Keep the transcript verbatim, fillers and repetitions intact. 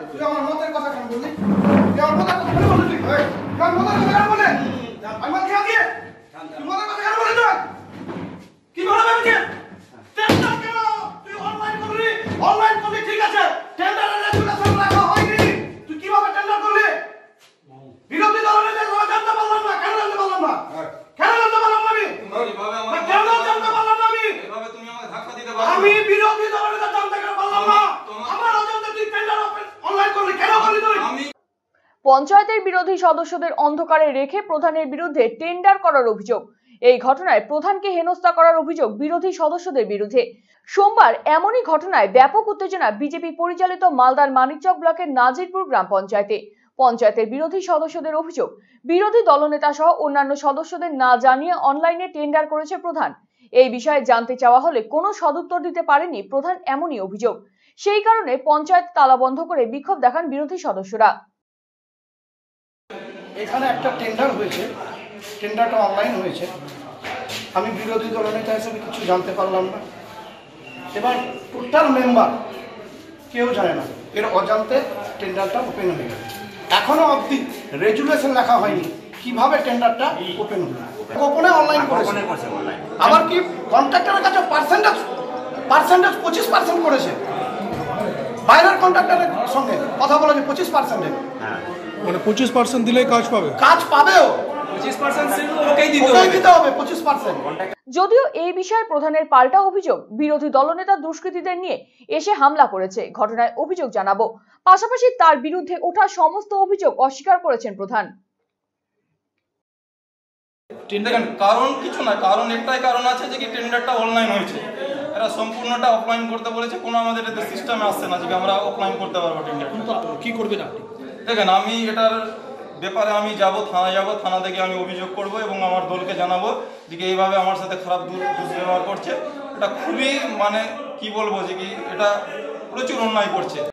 তুই আমার মতের কথা কেন বললি? তুই আমার মতের কথা কেন বললি? তুই তুই আমার মতের কথা কেন বললি? আমি মত খেয়ে দিয়ে তুই মতের কথা কেন বললি? তুই কি বলে ভেবেছিস? টেন্ডার কেন তুই অনলাইন করলি? অনলাইন করলি ঠিক আছে, টেন্ডারের রেগুলেশন রাখা হয়নি। তুই কিভাবে টেন্ডার করলি? বিরোধী দলের নেতা জানতে পারলাম না, কেন জানতে পারলাম না? কেন জানতে পারলাম না আমি? এইভাবে আমার কেন জানতে পারলাম না আমি? এইভাবে তুমি আমাকে ধাক্কা দিতে পারো? আমি বিরোধী দলের নেতা জানতে কেন পারলাম না? আমার অজান্তে তুই টেন্ডার অনলাইন করলি, কেন করলি তুই? আমি পঞ্চায়েতের বিরোধী সদস্যদের অন্ধকারে রেখে প্রধানের বিরুদ্ধে টেন্ডার করার অভিযোগ। এই ঘটনায় প্রধানকে হেনস্থা করার অভিযোগ বিরোধী সদস্যদের বিরুদ্ধে। সোমবার এমনই ঘটনায় ব্যাপক উত্তেজনা বিজেপি পরিচালিত মালদার মানিকচক ব্লকের নাজিরপুর গ্রাম পঞ্চায়েতে। পঞ্চায়েতের বিরোধী সদস্যদের অভিযোগ, বিরোধী দলনেতা সহ অন্যান্য সদস্যদের না জানিয়ে অনলাইনে টেন্ডার করেছে প্রধান। এই বিষয়ে জানতে চাওয়া হলে কোনো সদুত্তর দিতে পারেনি প্রধান, এমনই অভিযোগ। সেই কারণে পঞ্চায়েত তালা বন্ধ করে বিক্ষোভ দেখান বিরোধী সদস্যরা। এখানে একটা টেন্ডার হয়েছে, টেন্ডারটা অনলাইন হয়েছে, আমি বিরোধী দলনেতা হিসেবে কিছু জানতে পারলাম না। এবার টোটাল মেম্বার কেউ জানে না, এর অজান্তে টেন্ডারটা ওপেন হয়ে গেল। এখনো অবধি রেজুলেশন লেখা হয়নি কিভাবে টেন্ডারটা ওপেন হলো। গোপনে অনলাইন করেছে, আবার কি কন্ট্রাক্টরের কাছে পার্সেন্টেজ পার্সেন্টেজ পঁচিশ পার্সেন্ট করেছে। বাইরের কন্ট্রাক্টরের সঙ্গে কথা বলেছে পঁচিশ পার্সেন্টে, মানে পঁচিশ পার্সেন্ট দিলেই কাজ পাবে। কাজ পাবেও পঁচিশ পার্সেন্ট ওকেই দিতে হবে পঁচিশ পার্সেন্ট। যদিও এই বিষয়ে প্রধানের পাল্টা অভিযোগ, বিরোধী দলনেতা দুষ্কৃতীদের নিয়ে এসে হামলা করেছে, ঘটনায় অভিযোগ জানাবো। পাশাপাশি তার বিরুদ্ধে ওঠা সমস্ত অভিযোগ অস্বীকার করেছেন প্রধান। দেখেন, কারণ কিছু না, কারণ একটাই কারণ আছে যে কি টেন্ডারটা অনলাইন হয়েছে, এরা সম্পূর্ণটা অফলাইন করতে বলেছে। কোনো আমাদের এতে সিস্টেমে আসছে না যে আমরা অফলাইন করতে পারবো টেন্ডার। কি করবেন আপনি? দেখেন, আমি এটার ব্যাপারে আমি যাব, থানায় যাব, থানা থেকে আমি অভিযোগ করব এবং আমার দলকে জানাবো যে কি এইভাবে আমার সাথে খারাপ দুর্ব্যবহার করছে। এটা খুবই মানে কি বলবো যে কি এটা প্রচুর অন্যায় করছে।